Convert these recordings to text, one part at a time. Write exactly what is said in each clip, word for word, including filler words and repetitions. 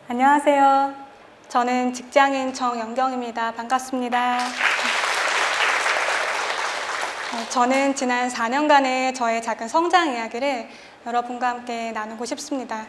안녕하세요. 저는 직장인 정연경입니다. 반갑습니다. 저는 지난 사 년간의 저의 작은 성장 이야기를 여러분과 함께 나누고 싶습니다.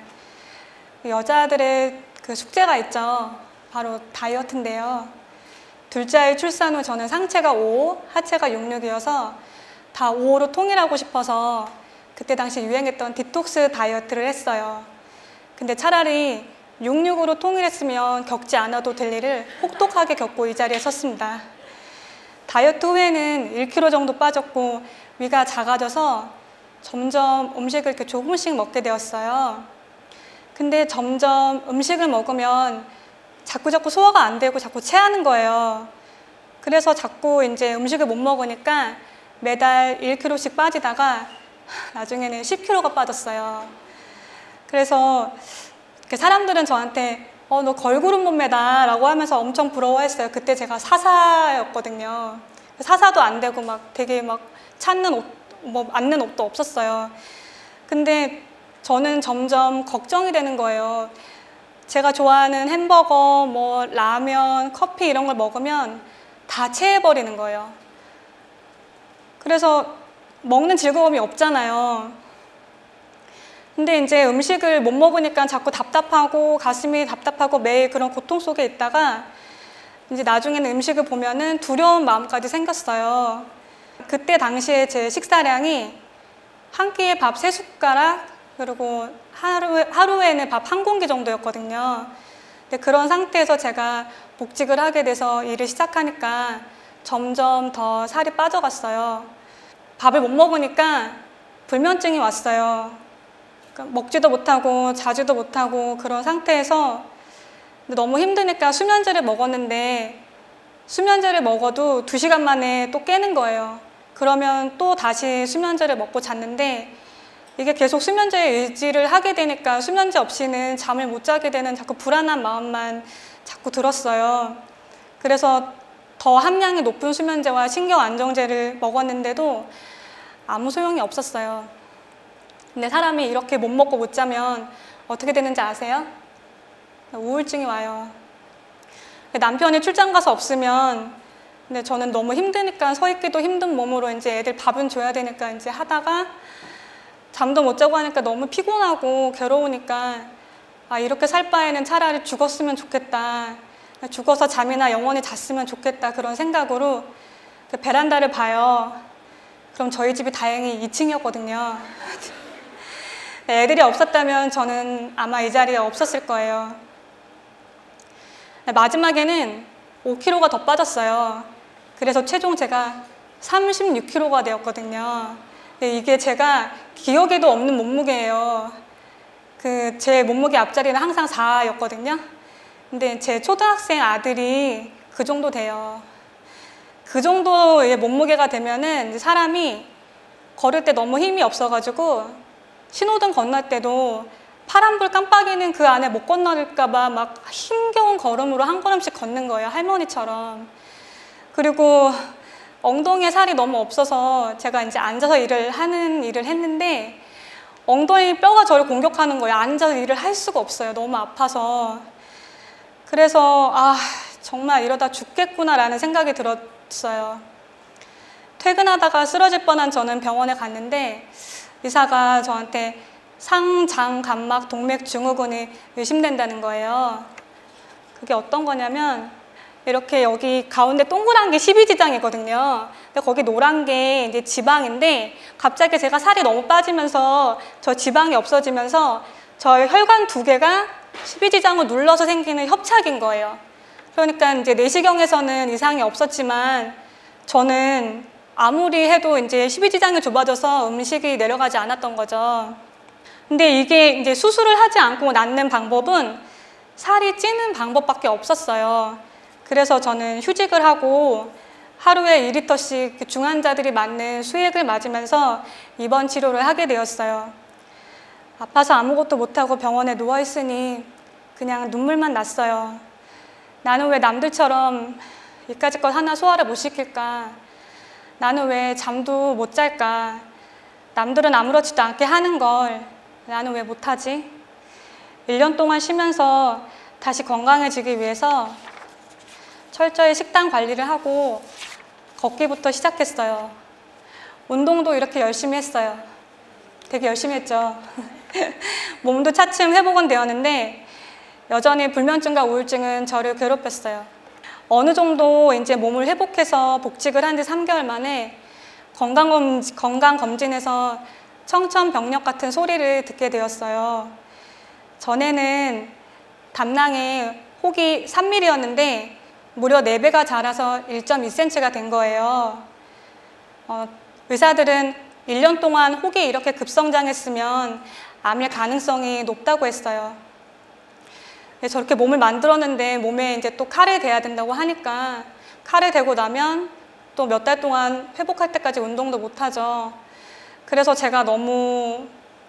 여자들의 그 숙제가 있죠. 바로 다이어트인데요. 둘째 아이 출산 후 저는 상체가 오, 하체가 육육이어서 다 오로 통일하고 싶어서 그때 당시 유행했던 디톡스 다이어트를 했어요. 근데 차라리 육육으로 통일했으면 겪지 않아도 될 일을 혹독하게 겪고 이 자리에 섰습니다. 다이어트 후에는 일 킬로그램 정도 빠졌고 위가 작아져서 점점 음식을 이렇게 조금씩 먹게 되었어요. 근데 점점 음식을 먹으면 자꾸 자꾸 소화가 안 되고 자꾸 체하는 거예요. 그래서 자꾸 이제 음식을 못 먹으니까 매달 일 킬로그램씩 빠지다가 나중에는 십 킬로그램가 빠졌어요. 그래서 사람들은 저한테 어, 너 걸그룹 몸매다 라고 하면서 엄청 부러워했어요. 그때 제가 사사였거든요. 사사도 안 되고 막 되게 막 찾는 옷, 뭐 앉는 옷도 없었어요. 근데 저는 점점 걱정이 되는 거예요. 제가 좋아하는 햄버거, 뭐 라면, 커피 이런 걸 먹으면 다 체해버리는 거예요. 그래서 먹는 즐거움이 없잖아요. 근데 이제 음식을 못 먹으니까 자꾸 답답하고 가슴이 답답하고 매일 그런 고통 속에 있다가 이제 나중에는 음식을 보면은 두려운 마음까지 생겼어요. 그때 당시에 제 식사량이 한 끼에 밥 세 숟가락 그리고 하루에, 하루에는 밥 한 공기 정도였거든요. 근데 그런 상태에서 제가 복직을 하게 돼서 일을 시작하니까 점점 더 살이 빠져갔어요. 밥을 못 먹으니까 불면증이 왔어요. 그러니까 먹지도 못하고 자지도 못하고 그런 상태에서 너무 힘드니까 수면제를 먹었는데 수면제를 먹어도 두 시간 만에 또 깨는 거예요. 그러면 또 다시 수면제를 먹고 잤는데 이게 계속 수면제에 의지를 하게 되니까 수면제 없이는 잠을 못 자게 되는 자꾸 불안한 마음만 자꾸 들었어요. 그래서 더 함량이 높은 수면제와 신경안정제를 먹었는데도 아무 소용이 없었어요. 근데 사람이 이렇게 못 먹고 못 자면 어떻게 되는지 아세요? 우울증이 와요. 남편이 출장 가서 없으면 근데 저는 너무 힘드니까 서 있기도 힘든 몸으로 이제 애들 밥은 줘야 되니까 이제 하다가 잠도 못 자고 하니까 너무 피곤하고 괴로우니까 아 이렇게 살 바에는 차라리 죽었으면 좋겠다. 죽어서 잠이나 영원히 잤으면 좋겠다. 그런 생각으로 그 베란다를 봐요. 그럼 저희 집이 다행히 이 층이었거든요. 애들이 없었다면 저는 아마 이 자리에 없었을 거예요. 마지막에는 오 킬로그램가 더 빠졌어요. 그래서 최종 제가 삼십육 킬로그램가 되었거든요. 이게 제가 기억에도 없는 몸무게예요. 그 제 몸무게 앞자리는 항상 사였거든요. 근데 제 초등학생 아들이 그 정도 돼요. 그 정도의 몸무게가 되면은 사람이 걸을 때 너무 힘이 없어가지고 신호등 건널 때도 파란불 깜빡이는 그 안에 못 건널까봐 막 힘겨운 걸음으로 한 걸음씩 걷는 거예요. 할머니처럼. 그리고 엉덩이에 살이 너무 없어서 제가 이제 앉아서 일을 하는 일을 했는데 엉덩이 뼈가 저를 공격하는 거예요. 앉아서 일을 할 수가 없어요. 너무 아파서. 그래서 아 정말 이러다 죽겠구나라는 생각이 들었어요. 퇴근하다가 쓰러질 뻔한 저는 병원에 갔는데 의사가 저한테 상장감막 동맥 증후군이 의심된다는 거예요. 그게 어떤 거냐면 이렇게 여기 가운데 동그란 게 십이지장이거든요. 근데 거기 노란 게 이제 지방인데 갑자기 제가 살이 너무 빠지면서 저 지방이 없어지면서 저 혈관 두 개가 십이지장을 눌러서 생기는 협착인 거예요. 그러니까 이제 내시경에서는 이상이 없었지만 저는 아무리 해도 이제 십이지장이 좁아져서 음식이 내려가지 않았던 거죠. 근데 이게 이제 수술을 하지 않고 낫는 방법은 살이 찌는 방법밖에 없었어요. 그래서 저는 휴직을 하고 하루에 이 리터씩 중환자들이 맞는 수액을 맞으면서 입원 치료를 하게 되었어요. 아파서 아무것도 못하고 병원에 누워있으니 그냥 눈물만 났어요. 나는 왜 남들처럼 이까짓 것 하나 소화를 못 시킬까? 나는 왜 잠도 못 잘까? 남들은 아무렇지도 않게 하는 걸 나는 왜 못하지? 일 년 동안 쉬면서 다시 건강해지기 위해서 철저히 식단 관리를 하고 걷기부터 시작했어요. 운동도 이렇게 열심히 했어요. 되게 열심히 했죠. 몸도 차츰 회복은 되었는데 여전히 불면증과 우울증은 저를 괴롭혔어요. 어느 정도 이제 몸을 회복해서 복직을 한 지 삼 개월 만에 건강검진, 건강검진에서 청천벽력 같은 소리를 듣게 되었어요. 전에는 담낭에 혹이 삼 밀리미터였는데 무려 네 배가 자라서 일 점 이 센티미터가 된 거예요. 어, 의사들은 일 년 동안 혹이 이렇게 급성장했으면 암일 가능성이 높다고 했어요. 저렇게 몸을 만들었는데 몸에 이제 또 칼을 대야 된다고 하니까 칼을 대고 나면 또 몇 달 동안 회복할 때까지 운동도 못 하죠. 그래서 제가 너무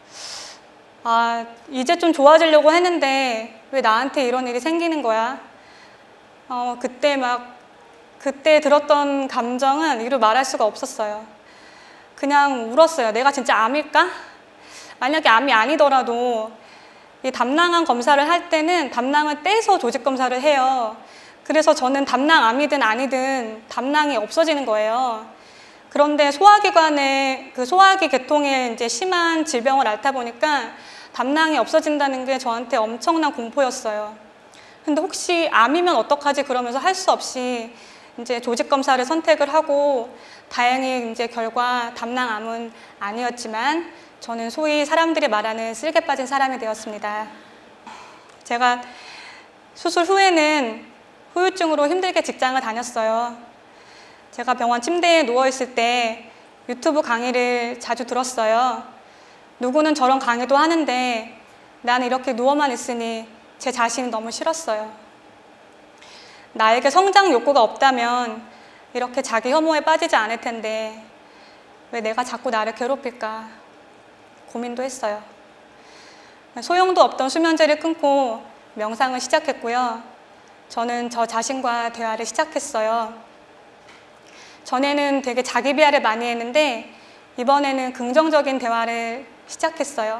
아 이제 좀 좋아지려고 했는데 왜 나한테 이런 일이 생기는 거야? 어 그때 막 그때 들었던 감정은 이루 말할 수가 없었어요. 그냥 울었어요. 내가 진짜 암일까? 만약에 암이 아니더라도 이 담낭암 검사를 할 때는 담낭을 떼서 조직 검사를 해요. 그래서 저는 담낭암이든 아니든 담낭이 없어지는 거예요. 그런데 소화기관에 그 소화기 계통에 이제 심한 질병을 앓다 보니까 담낭이 없어진다는 게 저한테 엄청난 공포였어요. 근데 혹시 암이면 어떡하지 그러면서 할 수 없이 이제 조직 검사를 선택을 하고 다행히 이제 결과 담낭암은 아니었지만 저는 소위 사람들이 말하는 쓸개 빠진 사람이 되었습니다. 제가 수술 후에는 후유증으로 힘들게 직장을 다녔어요. 제가 병원 침대에 누워있을 때 유튜브 강의를 자주 들었어요. 누구는 저런 강의도 하는데 나는 이렇게 누워만 있으니 제 자신이 너무 싫었어요. 나에게 성장 욕구가 없다면 이렇게 자기 혐오에 빠지지 않을 텐데 왜 내가 자꾸 나를 괴롭힐까 고민도 했어요. 소용도 없던 수면제를 끊고 명상을 시작했고요. 저는 저 자신과 대화를 시작했어요. 전에는 되게 자기 비하를 많이 했는데 이번에는 긍정적인 대화를 시작했어요.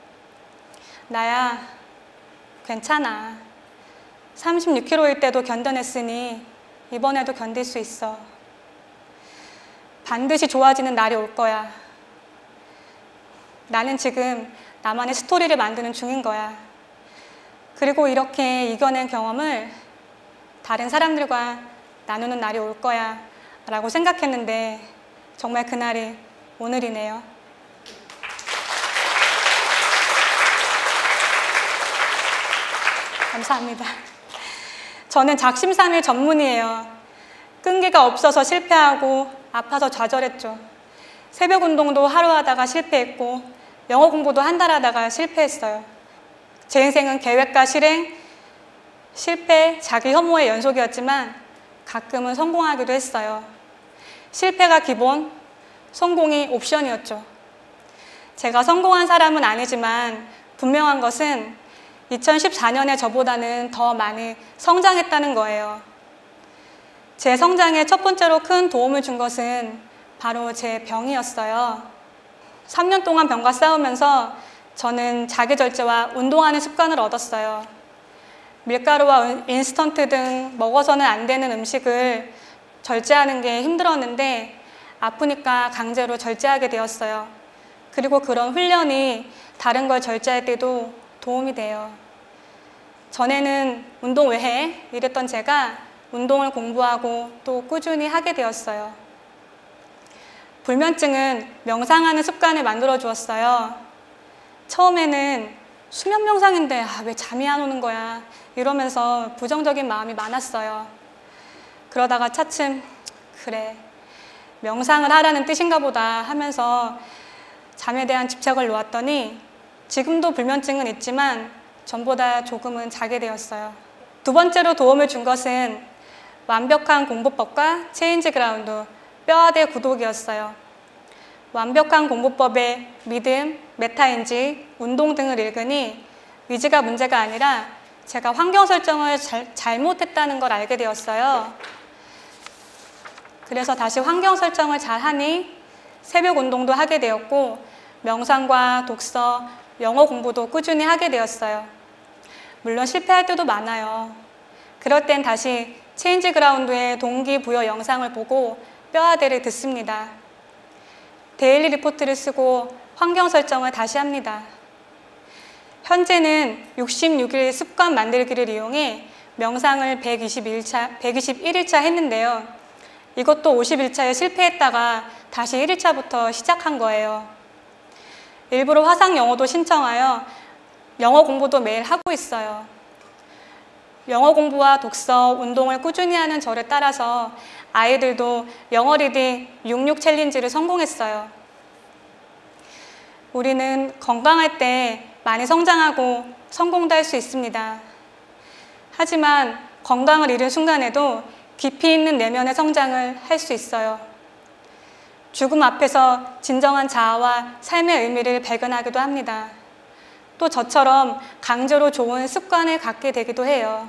나야, 괜찮아. 삼십육 킬로그램일 때도 견뎌냈으니 이번에도 견딜 수 있어. 반드시 좋아지는 날이 올 거야. 나는 지금 나만의 스토리를 만드는 중인 거야. 그리고 이렇게 이겨낸 경험을 다른 사람들과 나누는 날이 올 거야 라고 생각했는데 정말 그날이 오늘이네요. 감사합니다. 저는 작심삼일 전문이에요. 끈기가 없어서 실패하고 아파서 좌절했죠. 새벽 운동도 하루 하다가 실패했고 영어 공부도 한 달 하다가 실패했어요. 제 인생은 계획과 실행, 실패, 자기 혐오의 연속이었지만 가끔은 성공하기도 했어요. 실패가 기본, 성공이 옵션이었죠. 제가 성공한 사람은 아니지만 분명한 것은 이천십사 년에 저보다는 더 많이 성장했다는 거예요. 제 성장에 첫 번째로 큰 도움을 준 것은 바로 제 병이었어요. 삼 년 동안 병과 싸우면서 저는 자기절제와 운동하는 습관을 얻었어요. 밀가루와 인스턴트 등 먹어서는 안 되는 음식을 절제하는 게 힘들었는데 아프니까 강제로 절제하게 되었어요. 그리고 그런 훈련이 다른 걸 절제할 때도 도움이 돼요. 전에는 운동 왜 해? 이랬던 제가 운동을 공부하고 또 꾸준히 하게 되었어요. 불면증은 명상하는 습관을 만들어 주었어요. 처음에는 수면 명상인데 아, 왜 잠이 안 오는 거야 이러면서 부정적인 마음이 많았어요. 그러다가 차츰 그래 명상을 하라는 뜻인가 보다 하면서 잠에 대한 집착을 놓았더니 지금도 불면증은 있지만 전보다 조금은 자게 되었어요. 두 번째로 도움을 준 것은 완벽한 공부법과 체인지 그라운드, 뼈아대 구독이었어요. 완벽한 공부법에 믿음, 메타인지, 운동 등을 읽으니 의지가 문제가 아니라 제가 환경 설정을 잘, 잘못했다는 걸 알게 되었어요. 그래서 다시 환경 설정을 잘 하니 새벽 운동도 하게 되었고 명상과 독서, 영어 공부도 꾸준히 하게 되었어요. 물론 실패할 때도 많아요. 그럴 땐 다시 체인지 그라운드의 동기부여 영상을 보고 뼈아대를 듣습니다. 데일리 리포트를 쓰고 환경 설정을 다시 합니다. 현재는 육십육 일 습관 만들기를 이용해 명상을 백이십일 차, 백이십일 일차 했는데요. 이것도 오십 일차에 실패했다가 다시 일 일차부터 시작한 거예요. 일부러 화상 영어도 신청하여 영어 공부도 매일 하고 있어요. 영어 공부와 독서, 운동을 꾸준히 하는 저를 따라서 아이들도 영어 리딩 육십육 챌린지를 성공했어요. 우리는 건강할 때 많이 성장하고 성공도 할 수 있습니다. 하지만 건강을 잃은 순간에도 깊이 있는 내면의 성장을 할 수 있어요. 죽음 앞에서 진정한 자아와 삶의 의미를 발견하기도 합니다. 또 저처럼 강제로 좋은 습관을 갖게 되기도 해요.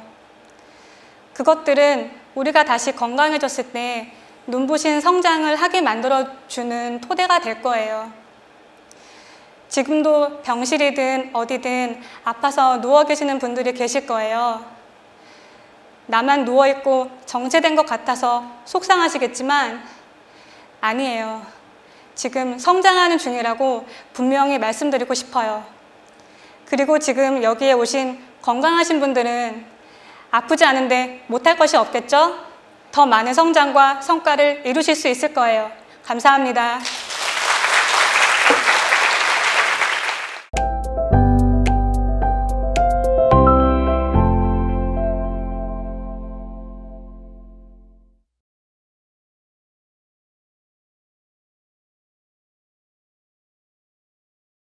그것들은 우리가 다시 건강해졌을 때 눈부신 성장을 하게 만들어주는 토대가 될 거예요. 지금도 병실이든 어디든 아파서 누워 계시는 분들이 계실 거예요. 나만 누워있고 정체된 것 같아서 속상하시겠지만 아니에요. 지금 성장하는 중이라고 분명히 말씀드리고 싶어요. 그리고 지금 여기에 오신 건강하신 분들은 아프지 않은데 못할 것이 없겠죠? 더 많은 성장과 성과를 이루실 수 있을 거예요. 감사합니다.